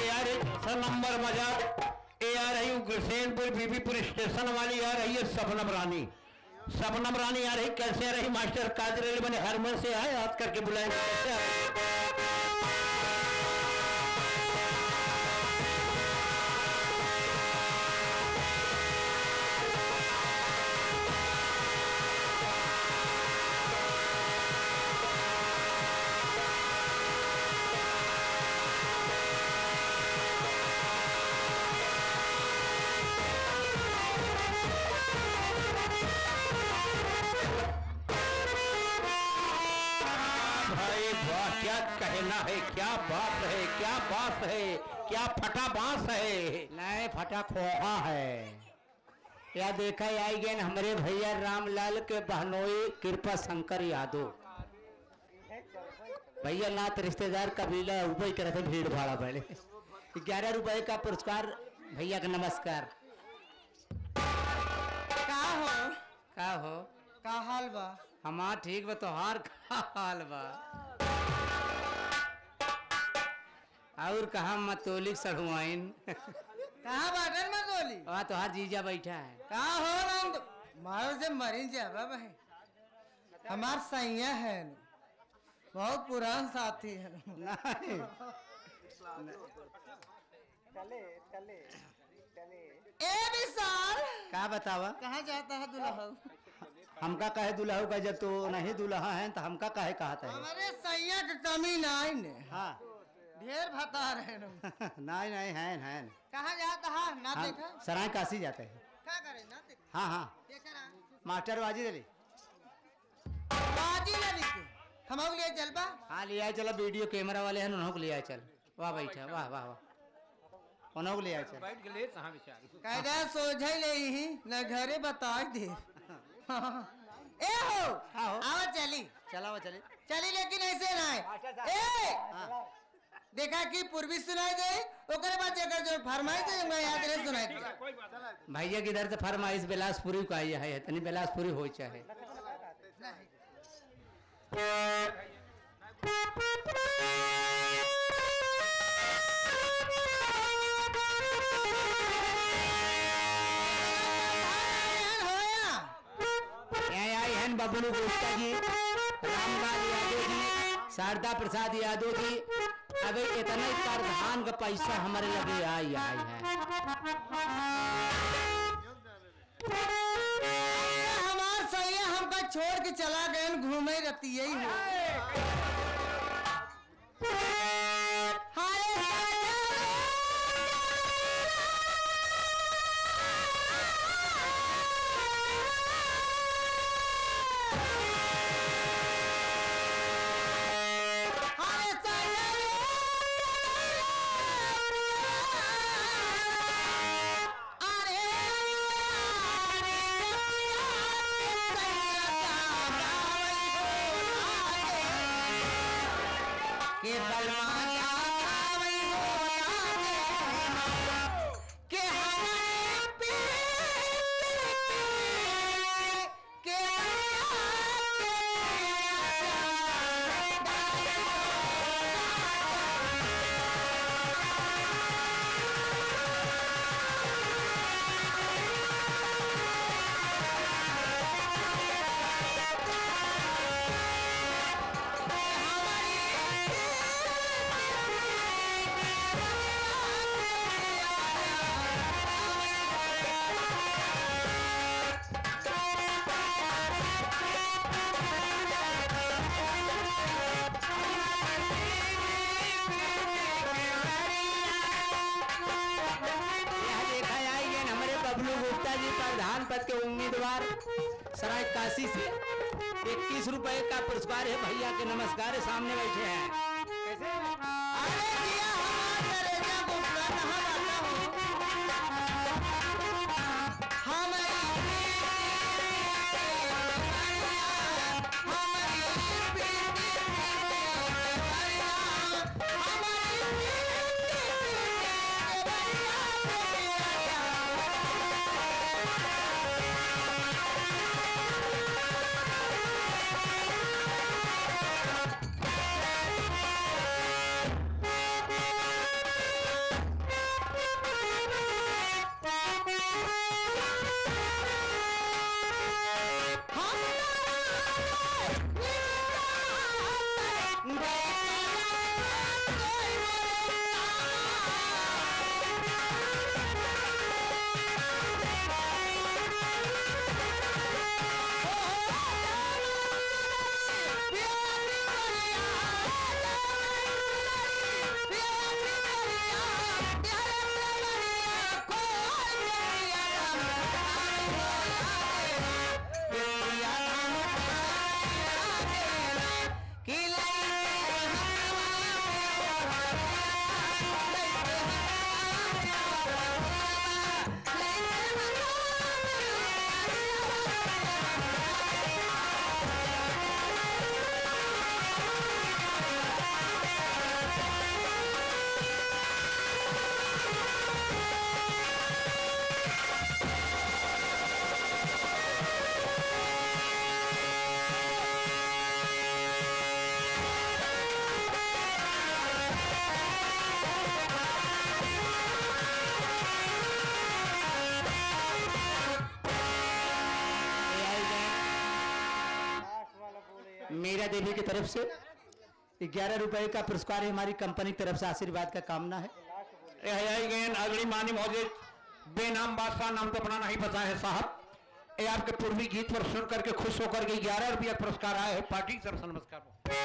यार 6 नंबर मजा ये आ रही उग्रसेनपुर बीबीपुर स्टेशन वाली आ रही है शबनम रानी। शबनम रानी आ रही कैसे आ रही मास्टर कादिर अली बने हरमन से आए हाथ करके बुलाएंगे कैसे आ रही। क्या कहना है, क्या बात है, क्या बात है, क्या फटा बांस है। नहीं फटा खोहा है। या देखा आई गए हमारे भैया रामलाल के बहनोई कृपा शंकर यादव भैया नाथ रिश्तेदार कबीला रुपये करे थे भीड़ भाड़ा पहले 11 रुपए का पुरस्कार भैया का नमस्कार। का हो का हाल बा? हमार ठीक बा तोहार का हाल बा? और कहा मतोली सड़ुआइन कहाँ बाटन मतोली? वहाँ तोहार जीजा बैठा है। कहाँ हो राम तो मारो से मरीन जाबा भाई हमार सैया है बहुत पुरान साथी है। नहीं चले चले चले ए विशाल का बतावा कहाँ जाता है दुल्हा? हमका कहे दुल्हा का जब तो नहीं दुल्हा है तो हमका कहे कहता है। हमारे सैया की कमी नहीं ने। हाँ ढेर बता रहे नहीं नहीं है कहाँ जाता है ना देखा? सराय काशी जाते हैं। क्या करे ना देखा? हाँ हाँ देखा मास्टर बाजी दे बाजी ना लिखे हम लिए चल बा। हाँ लिया चला वीडियो कैमरा वाले हैं उन्होंने को लिया चल वाह बैठा वाह वाह वाह उन्होंने को लिया चल बैठ के ले कहां बेचारी कायदा सोझे ले ही न घरे बता दे। ए हो आओ चली चला चले चली लेकिन ऐसे ना ए देखा कि पूर्वी सुनाई दे ओकरे बाद जेकर जो फरमाइश है मैं याद नहीं सुनाई दे। भैया की इधर से फरमाइश बिलासपुरी का आई है इतनी बिलासपुरी हो चाहे बबलू गुप्ता जी रामलाल यादव जी शारदा प्रसाद यादव जी अबे इतना प्रधान का पैसा हमारे लगे आई है। हमार सैया हमका छोड़ के चला गए घूमे रहती यही है। प्रधान पद के उम्मीदवार सराय काशी से 21 रुपए का पुरस्कार है भैया के नमस्कार सामने बैठे हैं। कैसे मीरा देवी की तरफ से 11 रुपए का पुरस्कार है, हमारी कंपनी की तरफ से आशीर्वाद का कामना है। अगली मानी महोदय बेनाम बादशाह, नाम तो अपना नहीं पता है साहब, ये आपके पूर्वी गीत पर सुन करके खुश होकर के 11 रुपया पुरस्कार आए है। पार्टी की तरफ से नमस्कार।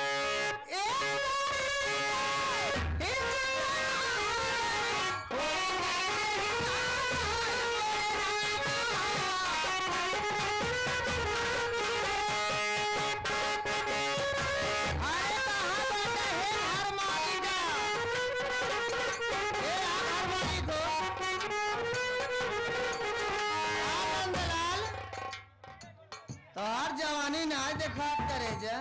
तोहार जवानी ना देखा करे जा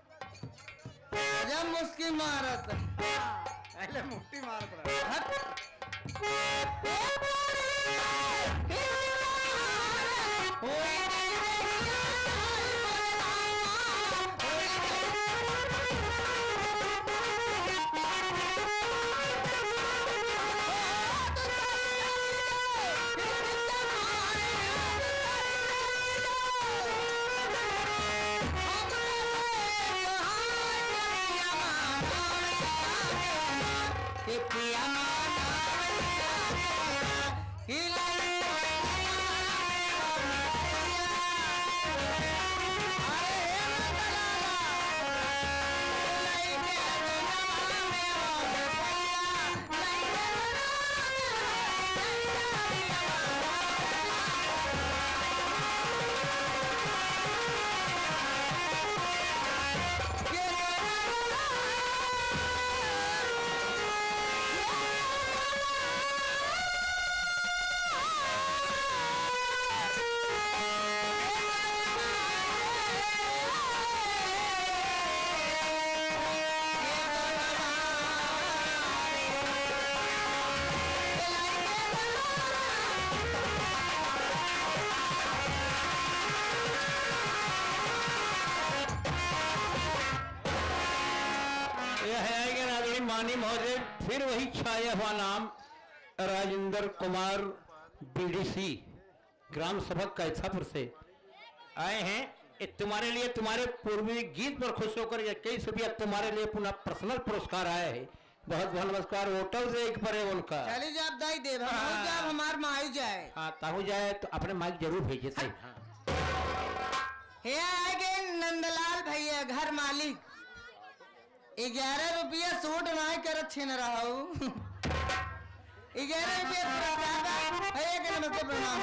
जब मुस्की मारत पहले मुट्ठी मारत मानी महोदय फिर वही छाया हुआ नाम राजेंद्र कुमार बीडीसी ग्राम सभा कैथापुर से आए हैं। तुम्हारे लिए तुम्हारे पूर्वी गीत पर खुश होकर 21 रुपया तुम्हारे लिए पुनः पर्सनल पुरस्कार आया है। बहुत बहुत नमस्कार। होटल से एक पर है उनका चली जाब दाई दे जब हमार माई जाए। हाँ ताहू जाए तो अपने माइक जरूर भेजिए। सही हाँ। हे आगे नंदलाल भैया घर मालिक 11 रुपया सूट नहीं कर छीन रहा हूँ 11 रुपया भैया के नमस्ते प्रणाम।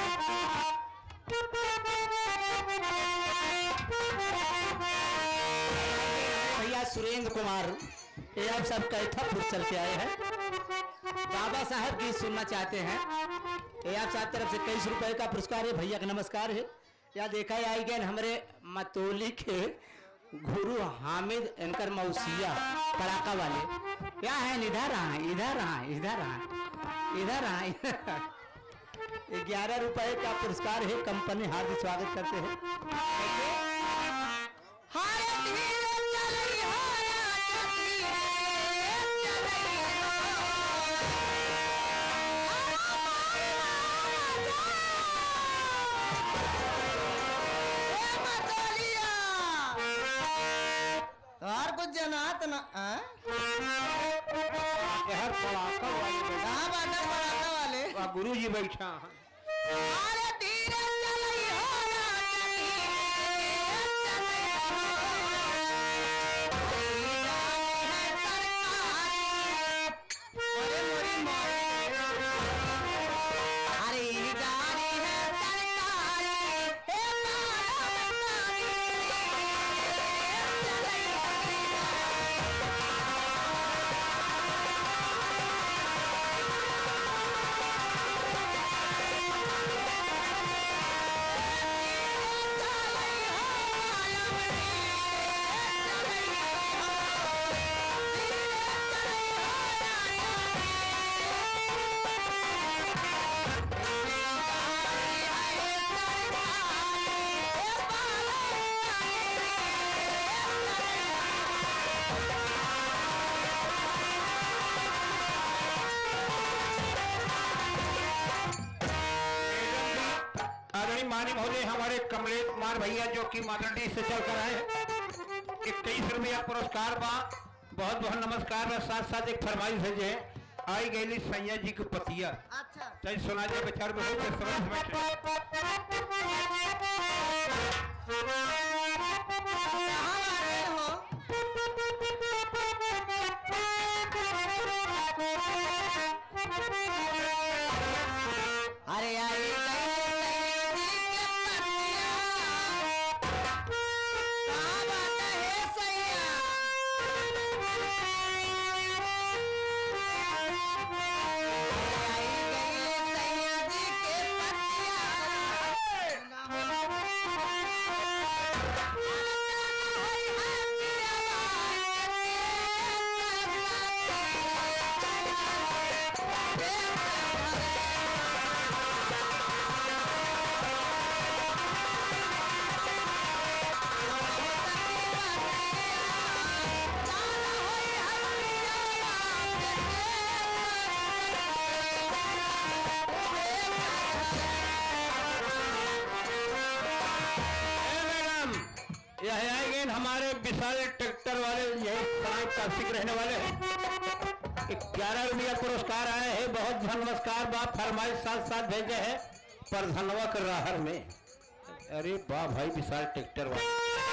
भैया सुरेंद्र कुमार ये आप सब कैथापुर चल के आए हैं, बाबा साहब गीत सुनना चाहते हैं। ये आप सब तरफ से 21 रुपए का पुरस्कार है। भैया का नमस्कार है। या देखा आई गए हमारे मतोली के गुरु हामिद इनकर मौसिया पड़ाका वाले क्या है, इधर आए इधर आए इधर आए इधर आए 11 रुपए का पुरस्कार है। कंपनी हार्दिक स्वागत करते हैं। कुछ जनात ना गुरु जी बैठा अरे धीरे चलई हो मानी महोदय हमारे कमलेश कुमार भैया जो कि मादरडी से चल कर आए 21 रुपया पुरस्कार बा। बहुत बहुत नमस्कार बा। साथ साथ एक फरमाइश है जे आई गई सैया जी की पतिया अच्छा चाहे सुना जाए बेचार में अरे आई हमारे विशाल ट्रैक्टर वाले यही काशिक रहने वाले हैं 11 रुपया पुरस्कार आए हैं। बहुत बहुत नमस्कार बा। फरमाइश साथ साथ भेजे हैं प्रधनवा के राहर में। अरे वाह भाई विशाल ट्रैक्टर वाले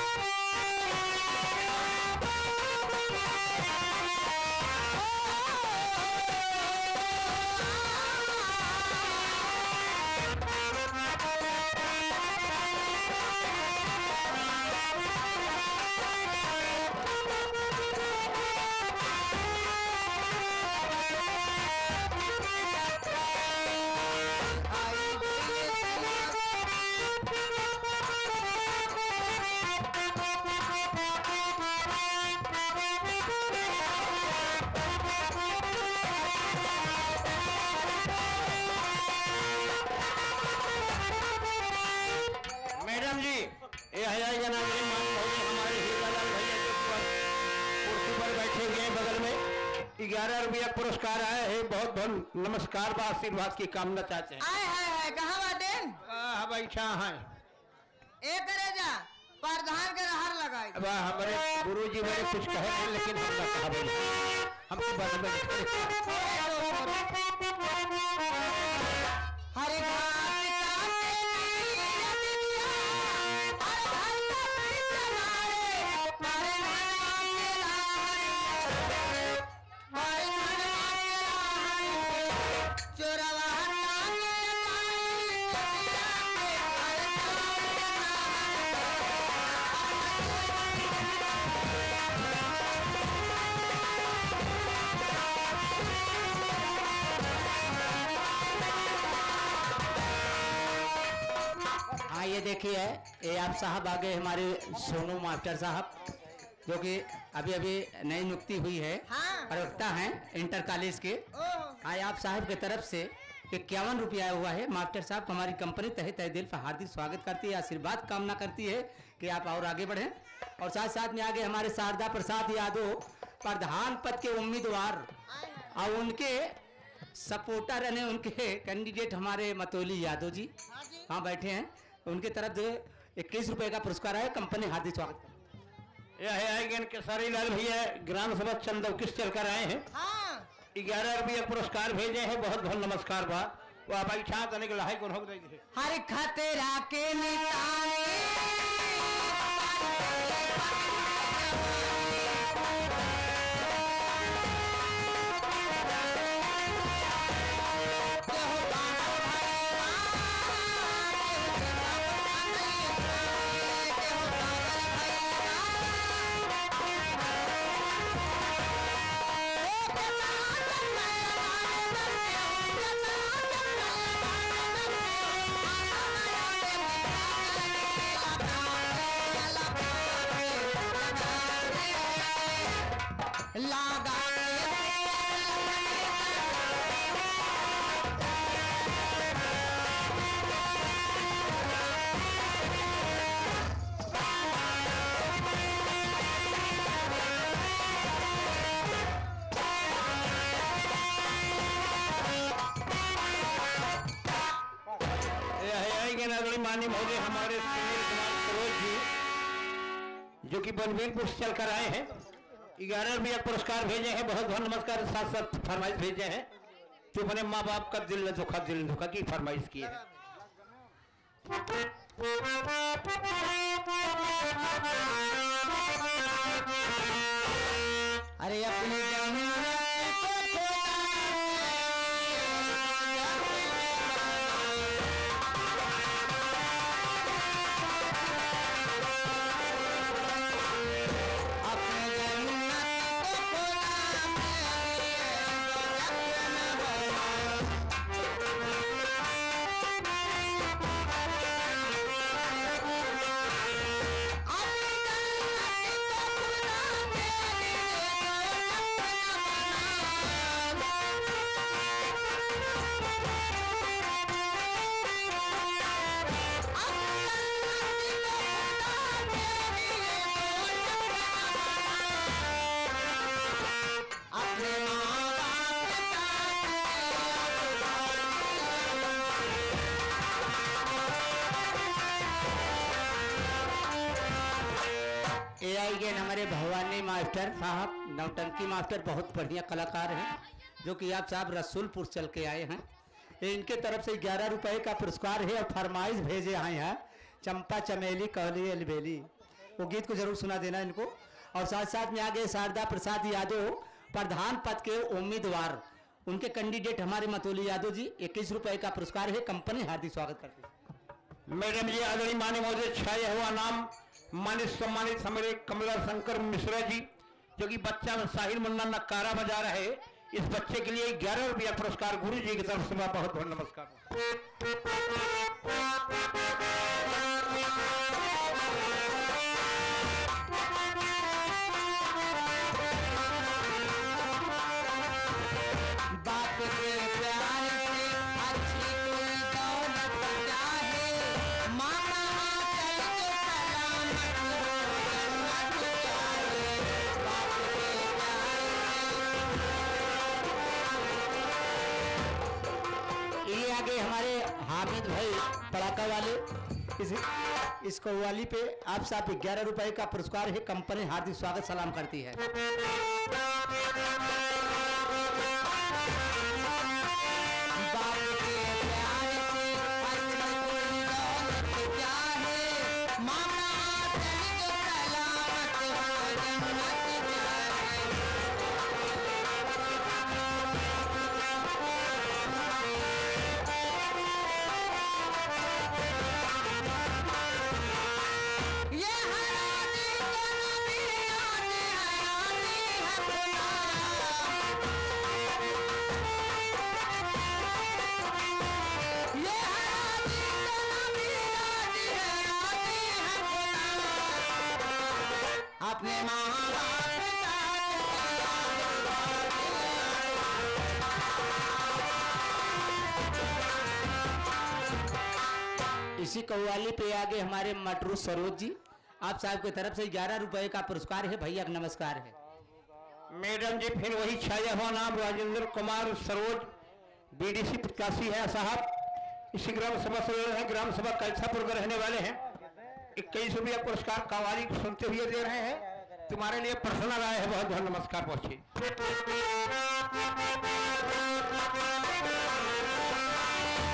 हमारे हीरालाल भैया जो कुर्सी पर बैठे हुए हैं बगल में 11 रुपया पुरस्कार आए हैं। बहुत बहुत नमस्कार बा। आशीर्वाद की कामना चाहते हैं। आए हाय कहाँ बाटे बैठा है ए करे जा प्रधान के रहर लगाई अब हमारे गुरु जी मेरे कुछ कहे नहीं लेकिन हमने कहा बोले हमको बाद में हरे ये देखिए ये आप साहब आ गए हमारे सोनू मास्टर साहब जो कि अभी अभी नई नियुक्ति हुई है। हाँ। प्रवक्ता हैं इंटर कॉलेज के। आज आप साहब की तरफ से 51 रुपया हुआ है। मास्टर साहब हमारी कंपनी तहे तहे दिल पर हार्दिक स्वागत करती है, आशीर्वाद कामना करती है कि आप और आगे बढ़ें। और साथ साथ में आगे हमारे शारदा प्रसाद यादव प्रधान पद के उम्मीदवार और उनके सपोर्टर यानी उनके कैंडिडेट हमारे मतोली यादव जी हाँ बैठे हैं। उनके तरफ से 21 रुपए का पुरस्कार है। कंपनी हार्दिक स्वागत। यह है केसरी लाल भैया ग्राम सभा चंदौकिस चल कर आए हैं। 11 रुपया पुरस्कार भेजे हैं। बहुत बहुत नमस्कार बा। वो भाई छा तने के लहाई को रोक दे हर खतरा के निशानी लागा माननीय महोदय हमारे सुनील कुमार सरोज जी जो कि बलबीरपुर से चल कर आए हैं 11 रुपया पुरस्कार भेजे हैं। बहुत बहुत नमस्कार। साथ साथ फरमाइश भेजे हैं जो अपने माँ बाप का दिल धोखा की फरमाइश की है। अरे अपने हमारे भवानी मास्टर साहब नौटंकी मास्टर बहुत बढ़िया कलाकार हैं जो कि आप साहब रसूलपुर चल के आए हैं। इनके तरफ से 11 रुपए का पुरस्कार है और फरमाइश भेजे आए हैं चंपा चमेली कहली अलबेली। वो गीत को जरूर सुना देना इनको। और साथ साथ में आगे शारदा प्रसाद यादव प्रधान पद के उम्मीदवार उनके कैंडिडेट हमारे मतोली यादव जी 21 रुपए का पुरस्कार है। कंपनी हार्दिक स्वागत करती है। मैडम जी आदरणीय माननीय महोदय छाया हुआ नाम माननीय सम्मानित हमारे कमला शंकर मिश्रा जी जो कि बच्चा साहिल मुन्ना नक्कारा बजा रहे इस बच्चे के लिए 11 रुपया पुरस्कार गुरु जी की तरफ से बहुत बहुत नमस्कार। हमारे हामिद भाई पड़ाका वाले इस कव्वाली पे आप साहब 11 रुपए का पुरस्कार है। कंपनी हार्दिक स्वागत सलाम करती है। इसी कव्वाली पे आगे हमारे मटरू सरोज जी आप साहब की तरफ से 11 रुपए का पुरस्कार है। भैया नमस्कार है। मैडम जी फिर वही छाया हुआ नाम राजेंद्र कुमार सरोज बीडीसी प्रत्याशी है साहब। इसी ग्राम सभा से है, ग्राम सभा कैथापुर में रहने वाले हैं। 21 रुपया पुरस्कार कव्वाली सुनते हुए दे रहे हैं। तुम्हारे लिए पर्सनल आए हैं। बहुत बहुत नमस्कार पहुंचे।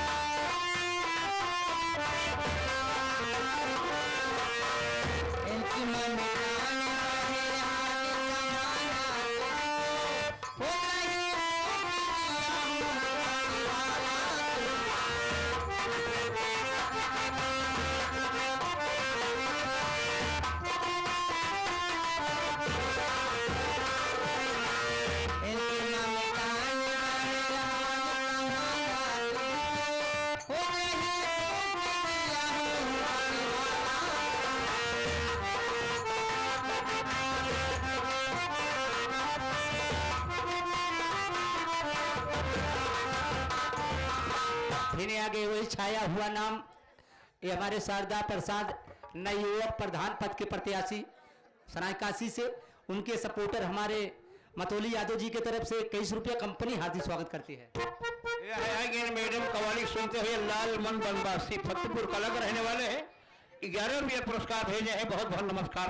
फिर आगे वही छाया हुआ नाम, ये हमारे शारदा प्रसाद नए युवक प्रधान पद के प्रत्याशी सरायकाशी से, उनके सपोर्टर हमारे मतोली यादव जी की तरफ से 21 रुपया कंपनी हार्दिक स्वागत करती है। मैडम कवाली सुनते हुए लाल मन बनवासी फतेहपुर कला के रहने वाले हैं, 11 रुपये पुरस्कार भेजे हैं। बहुत बहुत नमस्कार।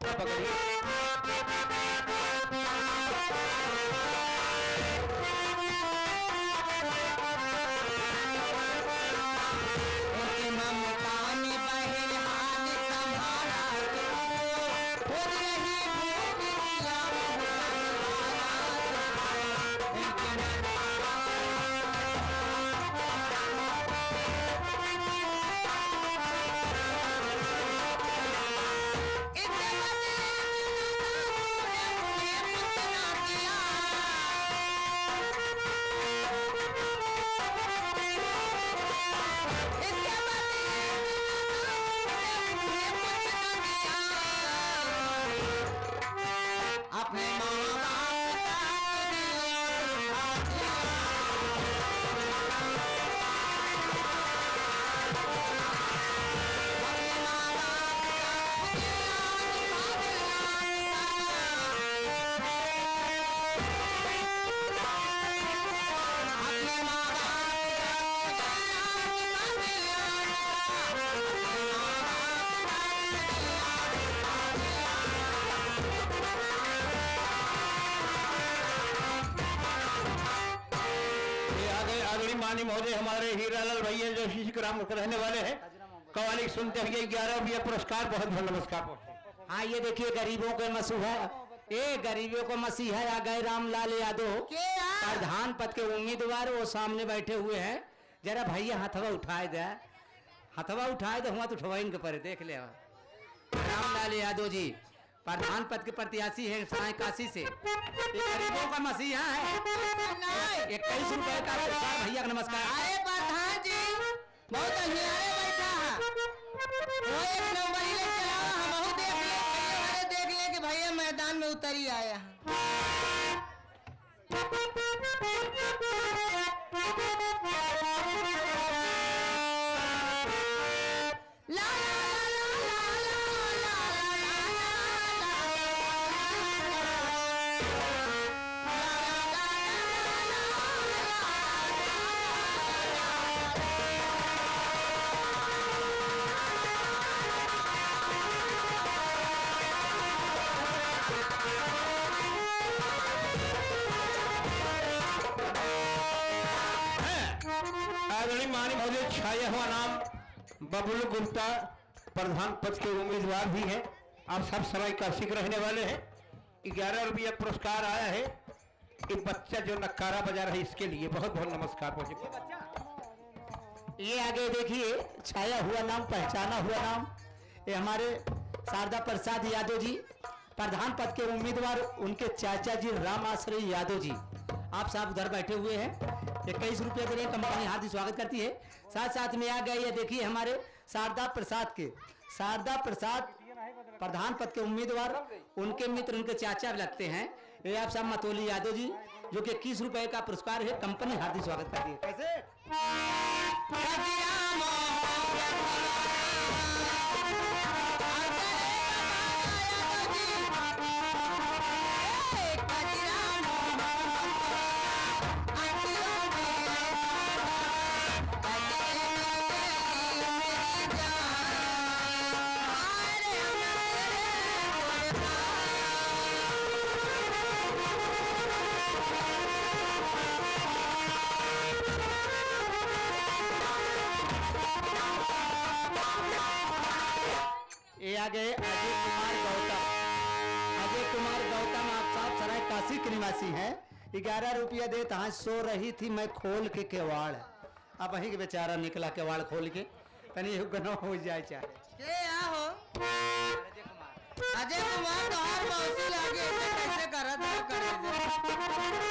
महोदय हमारे हीरालाल भैया जो शीश ग्राम के रहने वाले हैं, कवाली सुनते हुए 11 रुपये पुरस्कार। बहुत बहुत नमस्कार। हाँ, ये देखिए गरीबों के मसीहा, ये गरीबों को मसीहा आ गए रामलाल यादव प्रधान पद के उम्मीदवार, वो सामने बैठे हुए हैं। जरा भैया हथवा उठाए दे, हथवा उठाए दे, हुआ तो उठवा इनके पर देख ले। रामलाल यादव जी प्रधान पद के प्रत्याशी है सरायकाशी से, गरीबों का मसीहा है। 21 रुपए का भैया का नमस्कार। अरे प्रधान जी बहुत अहियारे बैठा है, वो एक नंबर ही ले चलावा। हम देख ले कि भैया मैदान में उतरी आया है। छाया हुआ नाम बबलू गुप्ता प्रधान पद के उम्मीदवार भी हैं। आप सब सरायकाशी के रहने वाले हैं। 11 रुपया पुरस्कार आया है। एक बच्चा जो नक्कारा बजा रहा है, इसके लिए बहुत बहुत नमस्कार। ये आगे देखिए छाया हुआ नाम, पहचाना हुआ नाम, ये हमारे शारदा प्रसाद यादव जी प्रधान पद के उम्मीदवार, उनके चाचा जी राम आश्रय यादव जी। आप साहब उधर बैठे हुए हैं। 21 रुपये के लिए कंपनी हार्दिक स्वागत करती है। साथ साथ में आ गए ये देखिए हमारे शारदा प्रसाद के, शारदा प्रसाद प्रधान पद के उम्मीदवार, उनके मित्र, उनके चाचा लगते हैं। ये आप साहब मतोली यादव जी, जो कि 21 रुपए का पुरस्कार है, कंपनी हार्दिक स्वागत करती है। कैसे आगे अजय कुमार गौतम, अजय कुमार गौतम आप साहब सरायकाशी के निवासी हैं। 11 रुपया दे तहाँ सो रही थी मैं खोल के केवाड़, अब वही के बेचारा निकला केवाड़ खोल के, तनी गनो हो जाए चाहे के हो अजय कुमार तो हर मौसी लागे कैसे करत करे।